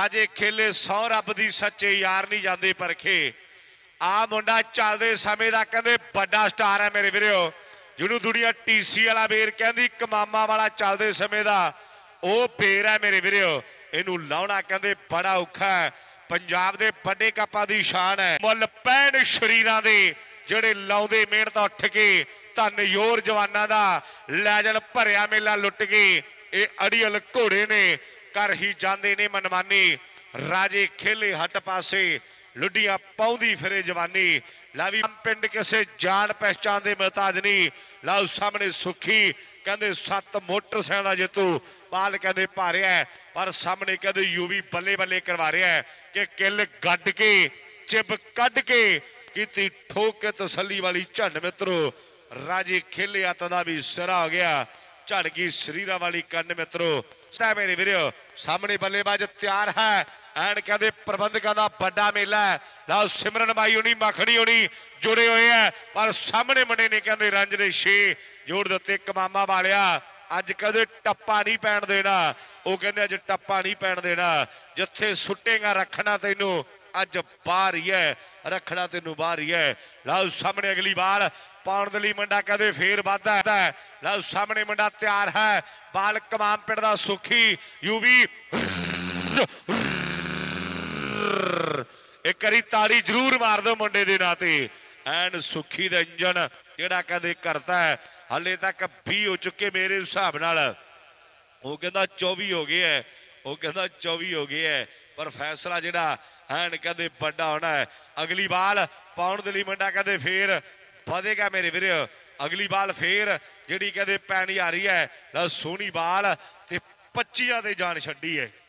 राजे खेले 100 रब दी सच्चे यार नहीं जाते परखे। आ मुंडा चलते समय का कहते बड़ा स्टार है मेरे वीरो, जिन्होंने दुनिया टीसी वाला बेर कहती कमामा वाला चलते समय का वह बेर है मेरे वीरो। इनू लाउना कहते बड़ा औखा है, पंजाब के बड़े कपां की शान है। मुल पैण शरीरां दे जिहड़े लाउंदे मेहनत उठ के धन योर जवानां दा लैजन भरिया मेला लुट के ये अड़ियल घोड़े ने कर ही जाते ने मनमानी। राजे खेले हट पासे लुडियां पाउंदी फिरे जवानी। लावी पिंड किसे जान पहचान के मोहताज नहीं। लाओ सामने सुखी कहते 7 मोटरसाइकिल जितू बाल कहते भारिया है, पर सामने कहते यूवी बल्ले बल्ले करवा रहा है कि किल गड्ड के चिब कढ़ के की ठोक के तसली वाली झंड। मित्रों राजे खेले हथ का भी सिरा हो गया, झड़ गई शरीरा वाली कंड। मित्रों मेरे वीरो सामने बल्लेबाज तैयार है। एंड कहते प्रबंधकों का बड़ा मेला है। लाओ सिमरन बाई होनी मखनी होनी जुड़े हुए हैं, पर सामने मुंडे ने कहते रंज ने 6 जोड़ दिते कमामा वालिया। अज कहते टप्पा नहीं पैन देना, वो कहते अज टप्पा नहीं पैन देना, जिथे सुटेगा रखना तेनू अज बाहर ही है, रखना तेनू बाहर ही है। लाओ सामने अगली बार पाउण दे लई मुंडा कहते फेर वाधा है। लाओ सामने मुंडा तैयार है, बाल कमाम पिंड दा सुखी यूवी एक करी ताड़ी जरूर मार दो मुंडे दे नाते। एंड सुखी दा इंजन जिहड़ा कहते करता है हले तक 20 हो चुके मेरे हिसाब नाल, वो कहता 24 हो गए है, वो कहता 24 हो गए है, पर फैसला जिहड़ा एंड कहते बड़ा होना है। अगली बाल पाउण दे लई मुंडा कहते फेर वधेगा मेरे वीरो। अगली बाल फेर जिहड़ी कहते पैनी आ रही है, सोहनी बाल ते 25 ते जान छड्डी है।